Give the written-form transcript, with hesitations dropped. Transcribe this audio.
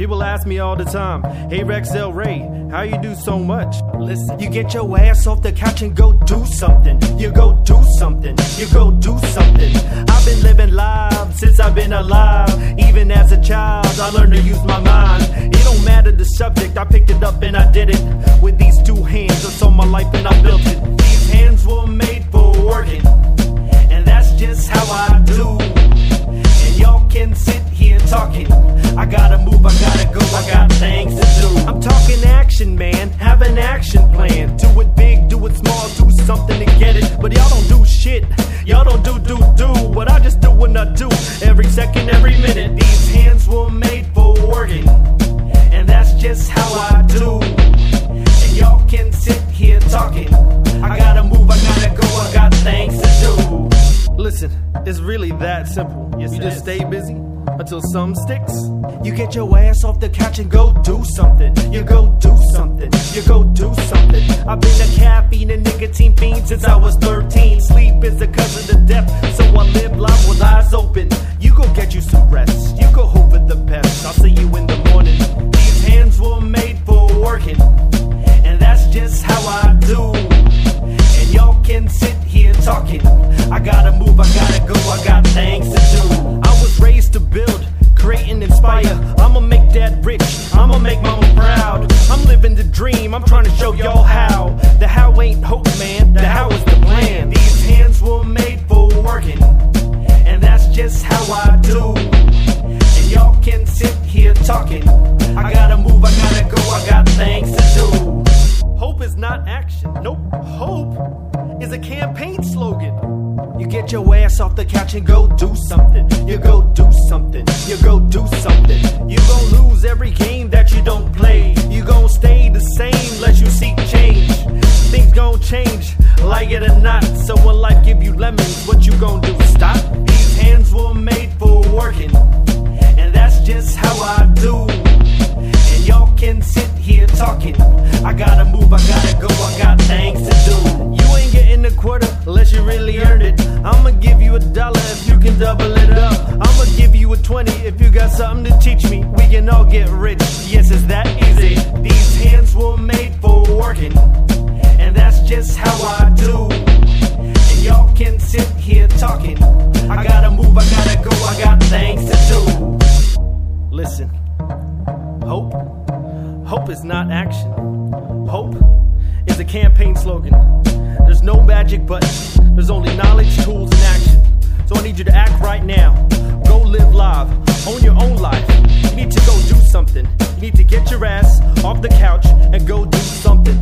People ask me all the time, hey Rex Del Rey, how you do so much? Listen, you get your ass off the couch and go do something. You go do something, you go do something. I've been living live since I've been alive. Even as a child, I learned to use my mind. It don't matter the subject, I picked it up and I did it. With these two hands, I saw my life and I built it. These hands were made for working, and that's just how I do. And y'all can sit here talking, I gotta move, I gotta go, I got things to do. I'm talking action, man, have an action plan. Do it big, do it small, do something to get it. But y'all don't do shit, y'all don't do what I just do when I do. Every second, every minute, these hands were made for working, and that's just how I do. And y'all can sit here talking, I gotta move, I gotta go, I got things to do. Listen, it's really that simple. You just stay busy until something sticks. You get your ass off the couch and go do something. You go do something, you go do something. I've been a caffeine and nicotine fiend since I was 13. Sleep is the cousin of death, so I live life with eyes open. You go get you some rest, you go hope for the best. I'll see you in the morning. These hands were made for working, and that's just how I do. And y'all can sit here talking, I gotta move, I gotta go, I got things to do. I was raised to build, create and inspire. I'ma make dad rich, I'ma make mama proud. I'm living the dream, I'm trying to show y'all how. The how ain't hope, man, the how is the plan. These hands were made for working, and that's just how I do. And y'all can sit here talking, I gotta move, I gotta go, I got things to do. Hope is not action, nope. Hope is a campaign slogan. You get your ass off the couch and go do something. You go do something, you go do something. You gon' lose every game that you don't play. You gon' stay the same unless you seek change. Things gon' change, like it or not. So when life give you lemons, what you gon' do? Stop? These hands were made for working, and that's just how I do. And y'all can sit here talking, I gotta move, I gotta go, I got things to do. You ain't getting a quarter unless you really earned it. I'ma give you $1 if you can double it up. I'ma give you a 20 if you got something to teach me. We can all get rich, yes, it's that easy. These hands were made for working, and that's just how I do. And y'all can sit here talking, I gotta move, I gotta go, I got things to do. Listen, hope is not action. Hope is a campaign slogan. There's no magic button, there's only knowledge, tools, and action. So I need you to act right now. Go live live, own your own life. You need to go do something. You need to get your ass off the couch and go do something.